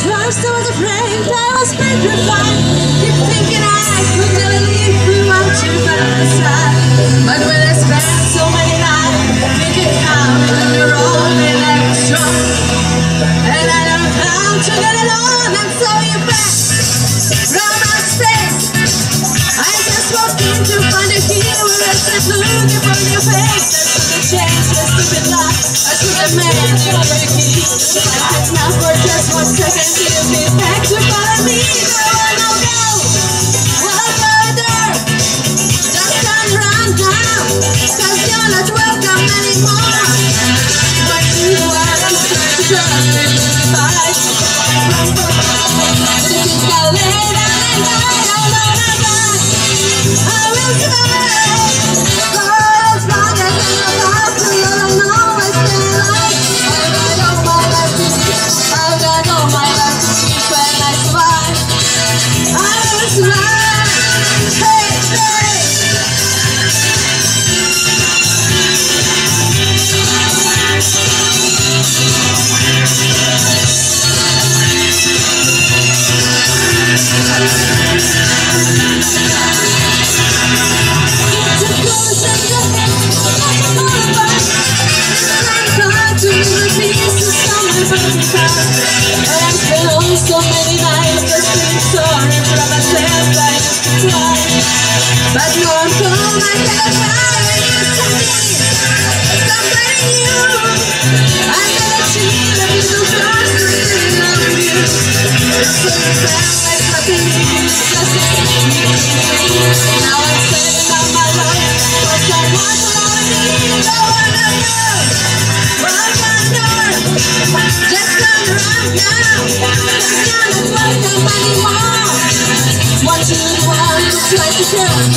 first I was afraid, I was petrified. Keep thinking I could never leave without you by my side. But when I spent so many nights thinking how you're all in extra, and I don't know how to get along, and so you back from my space. I just walked in to find a hero, just looking for your face. I should have changed your stupid life. I should have made you the key. Now for just 1 second, you be back to follow me. No, go. One further. Just turn around now, 'cause you're not welcome anymore. What you are is trying to trust me to fight. This is the late and night, all on my back. I will survive. For as long as I'm about to, all I know is that I've got all my life to keep. I've got all my life to keep when I survive. I will survive. Hey, hey. So many nights just feeling sorry for myself. I used to try, but no one told I had a fire. You told me somebody new. I never seen a little girl really love you. So you felt like nothing new, just a now I'm saving up my life for someone to love me. No one knows. Well, just turn around now. You're not welcome anymore. What you want to try to tell